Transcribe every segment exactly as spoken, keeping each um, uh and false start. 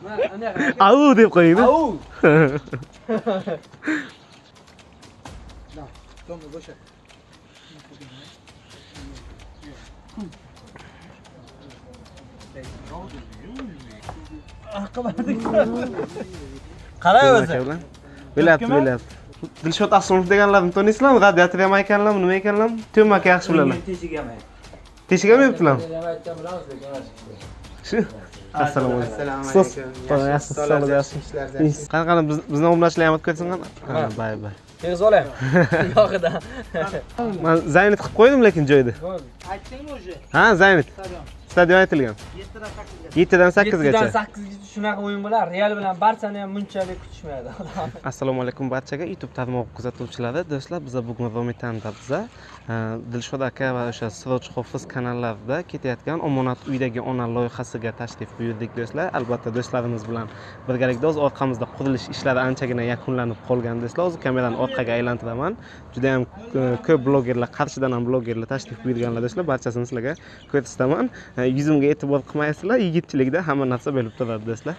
Au deb qo'ying. Au. Da, to'g'ri bo'sha. Qalay o'zi? Bilyapti, bilyapti. Dilshod Aslomov deganlarni toniysizlarmi? Radiator ham ekanlarmi, nima ekanlarmi? Tuma aka yaxshi bilaman. Teshigami? Teshigami yuribdilar? Shu. Assalomu alaykum. Yaxshisiz. Qanaqa bizni obunachilar ham o'tkazsin qana? Ha, bay bay. Tez olaymi? Yo'qida. Men Zaynat qilib qo'ydim lekin joyda. Aytdingmi o'zi? Ha, Zaynat. Stadion aytilgan. yettidan sakkizgacha. yettidan sakkizgacha shunaqa o'yin bo'lar. Real bilan Barchani ham bunchalik kutishmaydi. Assalomu alaykum barchaga YouTube tarmog'i kuzatuvchilari. Do'stlar, biz bugun Romitan'da biza Dilshod aka va o'sha Siroj Hofiz kanallarida ketayotgan Omonat uydagi ona loyihasiga tashrif buyurdik do'stlar. Albatta do'stlarimiz bilan birgalikda o'z orqamizda qurilish ishlari anchagina yakunlanib qolgan do'stlar. O'zi kamerani orqaga aylantiraman. Juda ham ko'p blogerlar, Qarshidan ham blogerlar tashrif buyurganlar do'stlar. Barchasini sizlarga ko'rsataman. Yuzimga e'tibor qilmaysizlar, yigitchilikda hamma narsa bo'lib turadi do'stlar.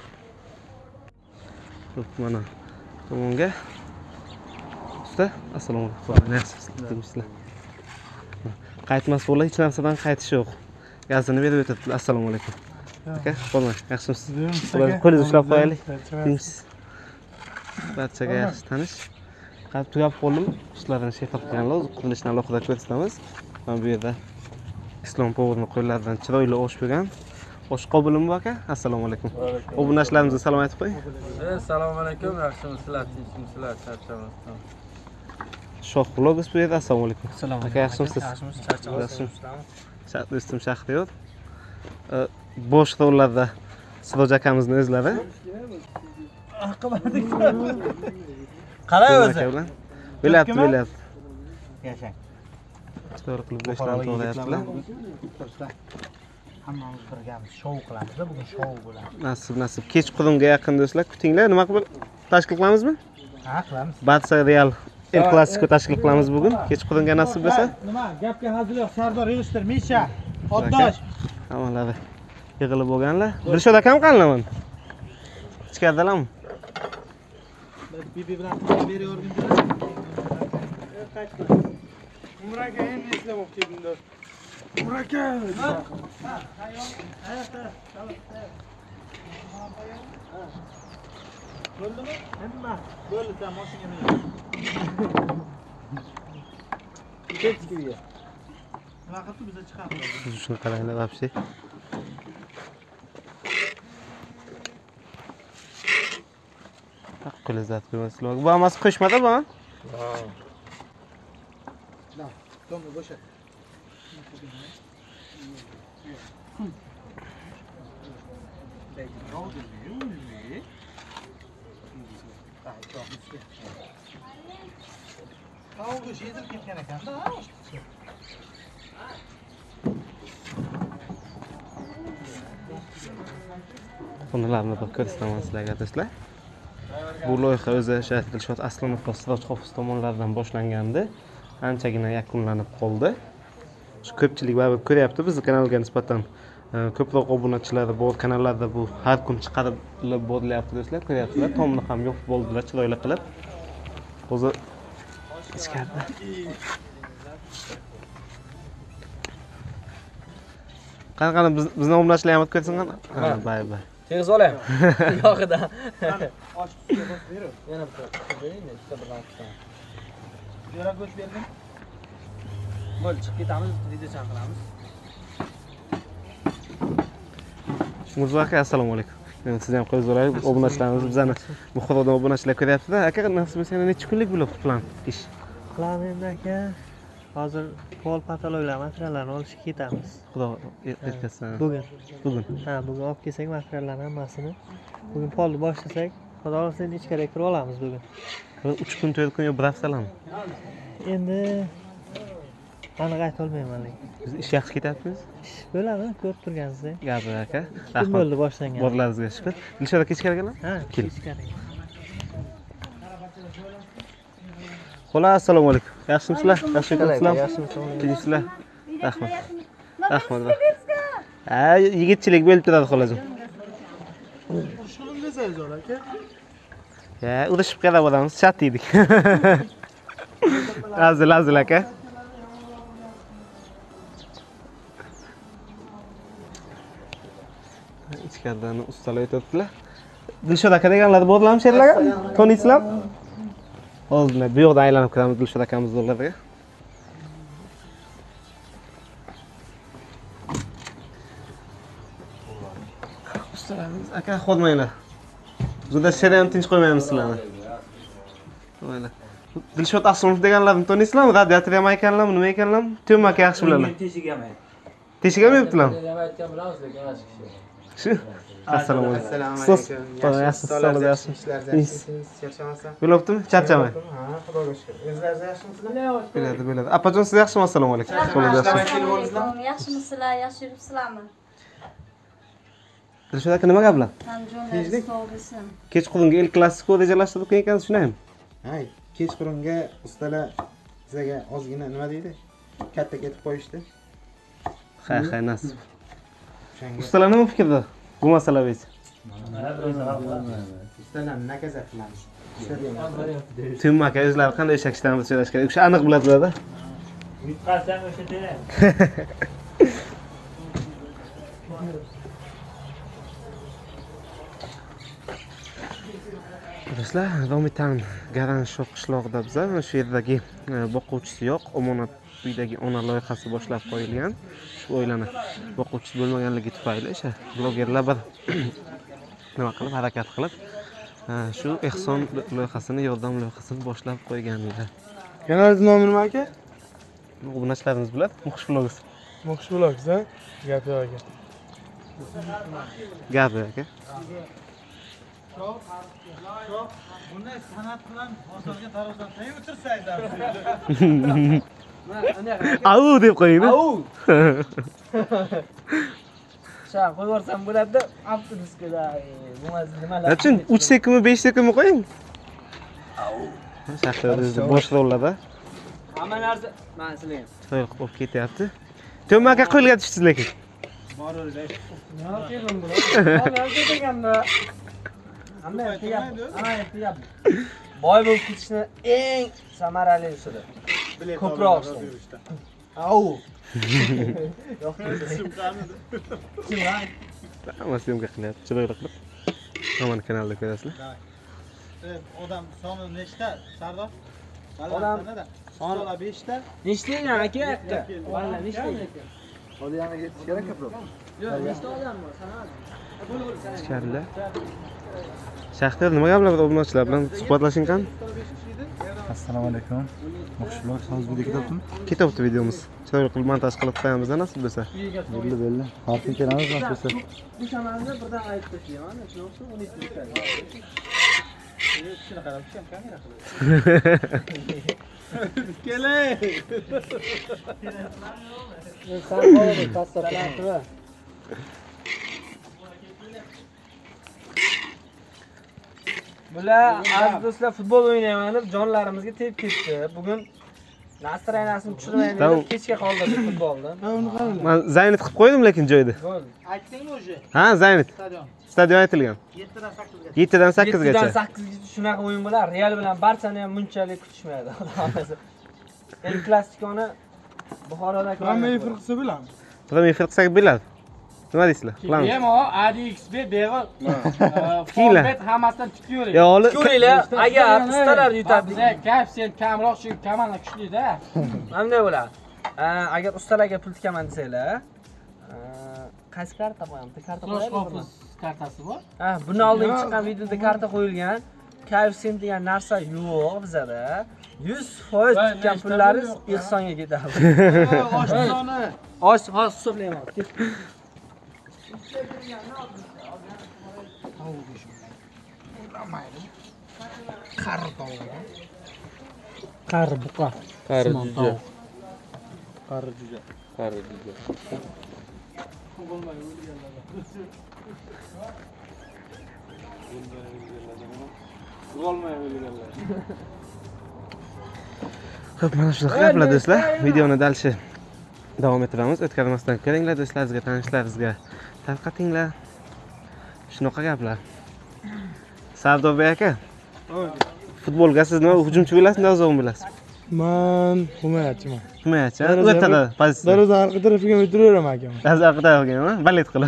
Mana tomonga. Usta, assalomu alaykum. Yaxshimisiz? Qaytmas bo'lar, hech narsadan qaytish yo'q. Gazini berib o'tibdi. Assalomu alaykum. Aka, bo'lmay, yaxshimisiz? Qo'lingizni ushlab qo'yaylik. Tinchsiz. Barchaga yaxshi tanish. Qani tugab qoldim. Ishlarini shefat qilganlar, o'zi qurilishni alohida ko'rsatamiz. Mana bu yerda Islom Power'ning qo'llaridan chiroyli osh bo'lgan. Osh qobilim bor aka. Assalomu alaykum. Obunachilarimizga salom aytib qo'ying. Assalomu alaykum, yaxshimisizlar, tinchmisizlar, charchamasdan. Shoh vlogs bu yerda. Assalomu alaykum. Assalomu aka, yaxshimisiz? Yaxshimisiz, charchamasdan. Shart do'stim Shahriyot. Bosh rollarda Siroj akamizni o'zlari. Qalay o'zi? Bilyapti, bilyapti. Yashang. To'g'ri qilib ishlarni to'g'rayaptilar. Hammamiz birgamiz shou qilamiz-da, bugun shou bo'ladi. Nasib, nasib. Kechqurunga yaqin do'stlar, kutinglar. Nima qilib tashkil qilamizmi? Ha, qilamiz. Barsa Real El Clasico tashkil qilamiz bugun. Kechqurunga nasib bo'lsa. Nima? Gapga hazil yo'q. Sardor Yig'ishtir, Misha, Oddosh. Hammalari yig'ilib bo'lganlar. Dilshod akam qanlaman? Ichkaridalarmi? Bibi bilan beri o'rgimdilar. Umraga endi eslamoqchi edim-da. Umraga. Bo'ldimi? Nima? Bo'ldi, sen mashinaga min. Ketkiga. Nima qilib biza chiqamiz? Siz shuni qaranglar, вообще. Qo'lizat qo'ymaslar. Bu hammasi qo'shmada bu? Ha. Da, to'g'ri bo'sha. Tavuğu yedirib ketgan ekan-da. Bularni bir ko'rsataman sizlarga do'stlar. Bu loyiha o'zi o'sha Dilshod Aslomov va Siroj Hofiz tomonidan boshlangandi. Anchagina yakunlanib qoldi. Shu ko'pchilik baribir ko'ryapti bizni kanalga nisbatan ko'proq obunachilari bor kanallarda bu har kun chiqarib borilyapti do'stlar. Ko'ryapsizlar, tomni ham yopib bo'ldilar chiroyli qilib. O'zi ichkarida. Qanaqa bizni obunachilar ham ko'rsin qana? Ha, bay bay. Tez olaymi? Yo'qida. Osh tusiga bosib berib. Yana bitta qo'ying, ikkita bilan qilsam. Yo'ra go'sht berdim. Bo'l, chiqib ketamiz, video chaqiramiz. Murzo aka, assalomu alaykum. Men sizni ham qo'yib so'raylik. Obunachilarimiz bizani Buxorodan obunachilar ko'ryapti-da. Aka, nasib bo'lsa yana necha kunlik bo'lib plan ish? Qilamiz endi aka. Hozir pol patologlar materiallarni olishga ketamiz. Xudo yetkazsin. Bugun. Bugun. Ha, bugun olib kelsak materiallarni hammasini. Bugun polni boshlasak, xudo xohlasa endi ichkariga kirib olamiz bugun. uch kun, to'rt kun yo bir haftalarmi? Endi aniq ayta olmayman lekin. Biz ish yaxshi ketyapmiz. Ish bo'ladi, ko'rib turganingizdek. Gapi aka. Kim bo'ldi boshlangan? Borlaringizga shukur. Dilshod aka ichkarigalar? Ha, Kel. ichkariga. Xo'sh, assalomu alaykum. Yaxshimisizlar? Yaxshi ekanmisizlar? Yaxshimisizlar? Tinchsizlar? Rahmat. Rahmat. Ha, yigitchilik bo'lib turadi xolajim. Shuni desangiz ora aka. Ya, urishib qarab olamiz, chat deydik. Azil, azil aka. Ichkaridan ustalar o'tibdilar. Dilshod aka deganlar bo'ldilarmi she'rlarga? Toniysizlarmi? Hozir bu yoqda aylanib kiramiz Dilshod akamiz o'rlariga. Ustalarimiz aka xodmanglar. Bizda she'rni ham tinch qo'ymaymiz sizlarni. Mana. Dilshod Asomov deganlarni toniysizlarmi? Radiator ham ekanlarmi, nima ekanlarmi? Tüm aka yaxshi biladilar. Teshigami? Teshigami yoptilarmi? Nima aytgan bilamiz, lekin ana shu kishi. Shu. Assalomu alaykum. Assalomu Sos. alaykum. Yaxshi, sog'lik, yaxshi. Ishlardan charchamasdan. Bo'libdimi? Charchamang. Ha, xudoga shukr. O'zlaringiz yaxshimisizlar? Biladi, biladi. Apajon siz yaxshimi? Assalomu alaykum. Qo'lingiz yaxshimi? Assalomu alaykum. Yaxshimisizlar? Yaxshi yuribsizlarmi? Dilshod aka nima gaplar? Andijonlar sog' bo'lsin. Kechqurunga El Clasico rejalashtirib qo'ygan ekansiz, shunaymi? Hay, kechqurunga ustalar sizga ozgina nima deydi? Katta ketib qo'yishdi. Ha, ha, nasib. O'shanga Ustalar nima fikrda bu masala bo'yicha? ustalar nakazat qilamiz. Tüm aka o'zlari qanday ishakishdan so'rash kerak. O'sha aniq biladilar-da. Yutqazsam o'sha tera. Do'stlar, davom etamiz. Garanshoq qishlog'ida biz mana shu yerdagi boquvchisi yo'q, omonat uydagi ona loyihasi boshlab qo'yilgan. Shu oilani boquvchisi bo'lmaganligi tufayli o'sha blogerlar bir nima qilib, harakat qilib, shu ehson loyihasini, yordam loyihasini boshlab qo'yganlar. Kanalingiz nomi nima aka? Obunachilarimiz biladi, Muxish vlogs. Muxish vlogs, ha? Gap yo'q aka. Gapi aka. Bunday san'at bilan bozorga tarozdan teng o'tirsangiz Au deb qo'ying. Au. Sha qo'yaversam bo'ladi-da, avtobuskada bo'lmasa nimalar. Nechun uch sekundmi, besh sekundmi qo'ying? Au. Shaxsiyatda bosh rollarda. Hamma narsa mana sizlarga. To'y qilib ketyapti. To'm aka qo'lga tushsiz lekin. Borurlar. Nima qildim buni? Nima deganmi? Hamma tiyab, hamma tiyab. Boy bo'lib ketishni eng samarali usuli. Ko'proq ishlaydi. Au. Yo'q, kim lan? Hamma syomka qilyapti, chiroyli qilib. Hamma kanalda ko'rasizlar. Odam soni nechta, Sardor? Odam soni besh ta. Nechta ekan aka? Valla nechta ekan? Hozir yana yetish kerak ko'proq. Yo'q, nechta odam bor? Sanadi. Ichkarilar. Shaxtar nima gaplar obunachilar bilan suhbatlashing qani? Assalomu alaykum. Muxish vlogs hozir video ketyaptimi? Ketyapti videomiz. Chiroyli qilib montaj qilib qo'yamiz, nasib bo'lsa. Belli, belli. Harfni kelamiz, nasib bo'lsa. Bu shamarni birdan aytib tashlayman. Shuning uchun uni aytib Shuna qarab tusham, kamera qilib. Kelay. Sen qo'yib tashlab Bular aziz do'stlar futbol o'ynayman deb jonlarimizga tegib ketdi. Bugun настроениясini tushirmayman deb kechga qoldirdik futbolni. Men Zaynat qilib qo'ydim lekin joyda. Aytdingmi o'sha? Ha, Zaynat. Stadion. Stadion aytilgan. yettidan sakkizgacha. yettidan sakkizgacha. yettidan sakkizgacha shunaqa o'yin bo'lar. Real bilan Barsani ham bunchalik kutishmaydi. El Clasico'ni Buxoroda Premyer firqasi bilan. Premyer firqasiga biladi. Nima deysizlar? Qilamiz. Demo A D X B beg'i Tikinglar. format hammasidan tikyo'ring. Yo, oli ko'ringlar, agar ustalar yutadi. Bizda koeffitsient kamroq shu komanda kuchli-da. Qanday bo'ladi? Agar ustalarga pul tikaman desanglar, qaysi karta qo'yamiz? Karta qo'yamiz. Office kartasi bor. Ha, bundan oldin chiqqan videoda karta qo'yilgan. Koeffitsient degan narsa yo'q bizada. yuz foiz tikkan pullaringiz ehsonga ketadi. Oshxona. Osh, hozir hisoblayman. Qari buqa. qari juja. Qari juja. Qari juja. Xo'p, mana shunaqa gaplar do'stlar. Videoni dalshi davom ettiramiz. O'tkazmasdan ko'ringlar do'stlaringizga, tanishlaringizga tarqatinglar. Shunaqa gaplar. Sardobek aka. Futbolga siz nima hujumchi bo'lasizmi, o'zog'im bo'lasiz? Men himoyachiman. Himoyachi, o'rtada pozitsiya. Darvoza orqa tarafiga o'tiraveram akam. Darvoza orqa tarafiga, balet qilib.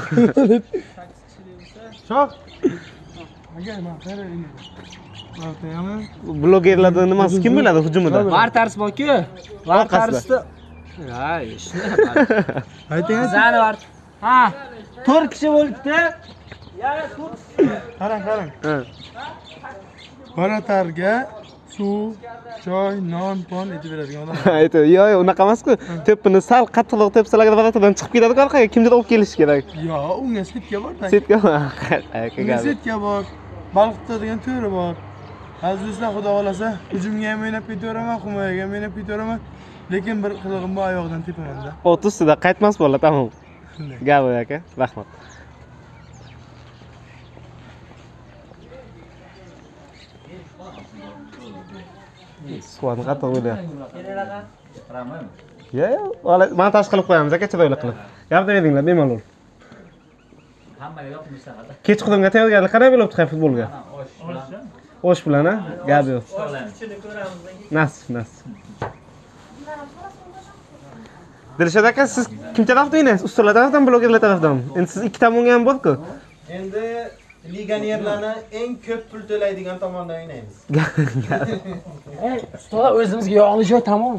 Shoh. Aka, men qarayman. Ortayami? Blogerlardan nimasi kim bo'ladi hujumida? Vartars borku. Vartarsda. Ha, ishni. Ayting. Zani var. Ha, to'rt kishi bo'libdi. Qarang, qarang. Ha. Varatarga suv, choy, non, pon etib beradigan odam. Aytdi, yo'q, yo'q, unaqa emas-ku. Tepini sal qattiqroq tepsalarga varatadan chiqib ketadi-ku orqaga. Kimdir olib kelishi kerak. Yo'q, unga setka bor-da. Setka. Unga setka bor. Baliq tutadigan to'ri bor. Azizlar, xudo xolasa, hujumga ham o'ynab ketaveraman, himoyaga ham o'ynab ketaveraman. Lekin bir qilig'im bu oyoqdan tepaman-da. O'ttiz ustida qaytmas bo'lar, tamom. Gabo aka, rahmat. Suvatni qattiq bo'lyapti. Yo'q, yo'q, montaj qilib qo'yamiz aka, chiroyli qilib. Yordam beringlar, bemalol. Hammaga yoqmasa hali. Kechqurunga tayyorgarlik qanday bo'libdi hay futbolga? Osh bilan, ha? Gap yo'q. Nasib, nasib. Dilshod aka, siz kim tarafdan o'ynaysiz? Ustalar tarafdan, blogerlar tarafdan? Endi siz ikki tomonga ham borku. Endi legionerlarni eng ko'p pul to'laydigan tomondan o'ynaymiz. Ey, ustolar o'zimizga yog'li joy tamom.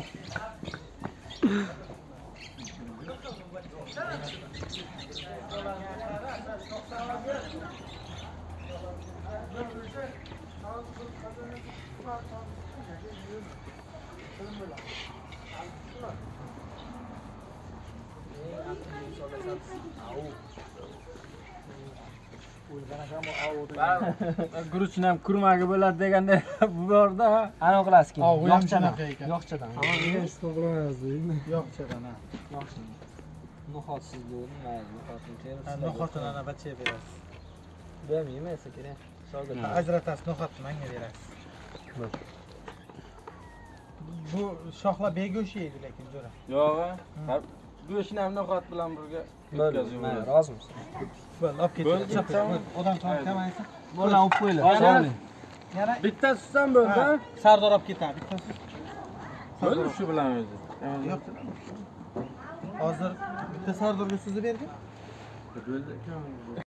Guruchni ham kurmaga bo'ladi deganda bu borda ana qilasiz keyin. Yo'qchadan. Yo'qchadan. Ama niye istoqlamayapsiz deymi? Yo'qchadan ha. Nohotsiz bo'ldi, mayli, nohotni terib. No'xatini ana bachchaga berasiz. Bermayman esa kerak. Shogird. Ajratasiz, no'xatni menga berasiz. Bu shoxlar bego'sh yeydi lekin jo'ra. Yo'q, go'shtni ham no'xat bilan birga Mayli, rozimiz. Bo'ldi, olib ketdim. Odam tomon kamaysa. Bo'lgan olib qo'yinglar. Yana bittasi sizdan bo'ldi. Sardor olib ketadi. Bittasi. Bo'ldi shu bilan o'zi. Yo'q. Hozir bitta Sardorga sizni bergan. Bo'ldi.